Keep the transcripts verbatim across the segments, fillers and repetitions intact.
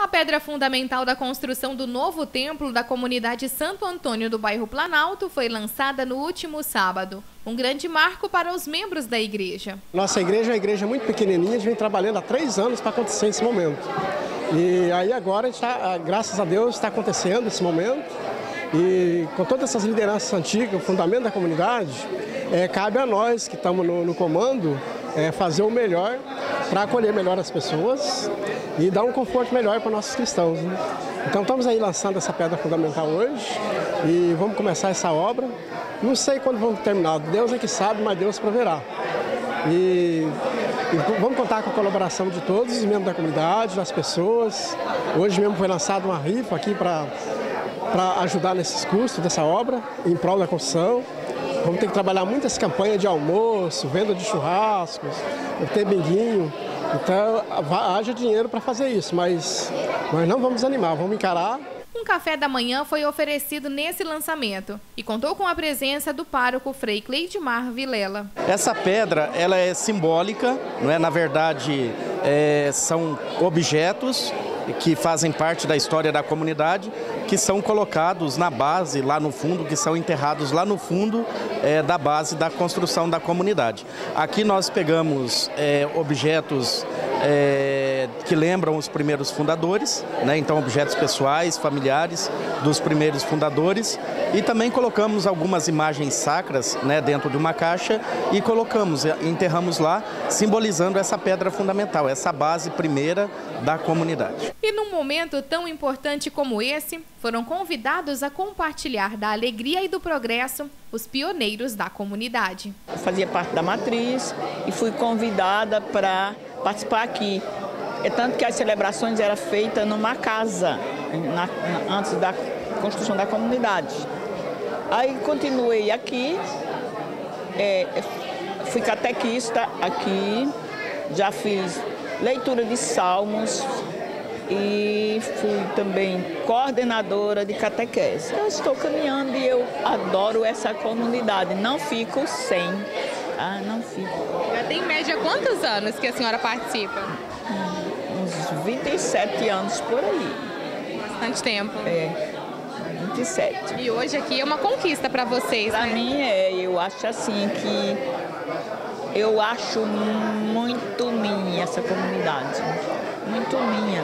A pedra fundamental da construção do novo templo da comunidade Santo Antônio do bairro Planalto foi lançada no último sábado. Um grande marco para os membros da igreja. Nossa igreja é uma igreja muito pequenininha, a gente vem trabalhando há três anos para acontecer esse momento. E aí agora, a gente tá, graças a Deus, está acontecendo esse momento. E com todas essas lideranças antigas, o fundamento da comunidade, é, cabe a nós que estamos no, no comando é, fazer o melhor para acolher melhor as pessoas e dar um conforto melhor para nossos cristãos, né? Então estamos aí lançando essa pedra fundamental hoje e vamos começar essa obra. Não sei quando vamos terminar, Deus é que sabe, mas Deus proverá. E, e vamos contar com a colaboração de todos os membros da comunidade, das pessoas. Hoje mesmo foi lançada uma rifa aqui para para ajudar nesses custos dessa obra, em prol da construção. Vamos ter que trabalhar muitas campanhas de almoço, venda de churrascos, ter binguinho. Então, haja dinheiro para fazer isso, mas nós não vamos desanimar, vamos encarar. Um café da manhã foi oferecido nesse lançamento e contou com a presença do pároco Frei Cleidmar Vilela. Essa pedra, ela é simbólica, não é? Na verdade, é, são objetos que fazem parte da história da comunidade, que são colocados na base, lá no fundo, que são enterrados lá no fundo é, da base da construção da comunidade. Aqui nós pegamos é, objetos é, que lembram os primeiros fundadores, né? Então objetos pessoais, familiares dos primeiros fundadores, e também colocamos algumas imagens sacras, né, dentro de uma caixa e colocamos, enterramos lá, simbolizando essa pedra fundamental, essa base primeira da comunidade. E num momento tão importante como esse, foram convidados a compartilhar da alegria e do progresso os pioneiros da comunidade. Eu fazia parte da matriz e fui convidada para participar aqui. É tanto que as celebrações eram feitas numa casa, na, na, antes da construção da comunidade. Aí continuei aqui, é, fui catequista aqui, já fiz leitura de salmos e fui também coordenadora de catequese. Eu estou caminhando e eu adoro essa comunidade, não fico sem, ah, não fico. Já tem em média quantos anos que a senhora participa? Uns vinte e sete anos por aí. Bastante tempo. É, vinte e sete. E hoje aqui é uma conquista para vocês, Para né? mim é, eu acho assim que eu acho muito minha essa comunidade, muito minha.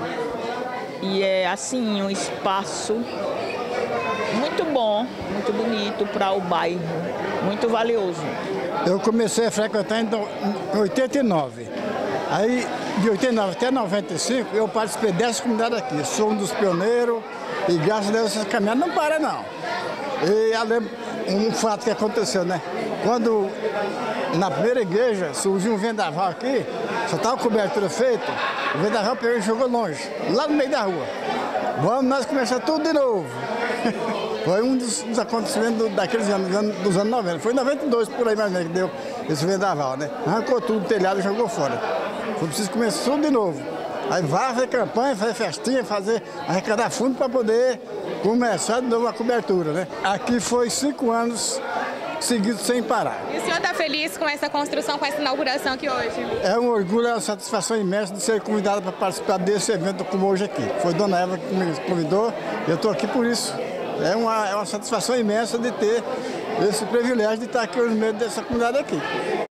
E é assim um espaço muito bom, muito bonito para o bairro, muito valioso. Eu comecei a frequentar em oitenta e nove. Aí, de oitenta e nove até noventa e cinco, eu participei dessa comunidade aqui. Sou um dos pioneiros e, graças a Deus, essa caminhada não para, não. E eu lembro um fato que aconteceu, né? Quando, na primeira igreja, surgiu um vendaval aqui, só estava a cobertura feita, o vendaval pegou e jogou longe, lá no meio da rua. Vamos nós começar tudo de novo. Foi um dos, dos acontecimentos daqueles anos, dos anos noventa. Foi em noventa e dois, por aí mais ou menos, que deu esse vendaval, né? Arrancou tudo, o telhado e jogou fora. Foi preciso começar tudo de novo. Aí vai fazer campanha, fazer festinha, fazer, arrecadar fundo para poder começar de novo a cobertura, né? Aqui foi cinco anos seguidos sem parar. E o senhor está feliz com essa construção, com essa inauguração aqui hoje? É um orgulho, é uma satisfação imensa de ser convidado para participar desse evento como hoje aqui. Foi Dona Eva que me convidou e eu estou aqui por isso. É uma, é uma satisfação imensa de ter esse privilégio de estar aqui hoje no meio dessa comunidade aqui.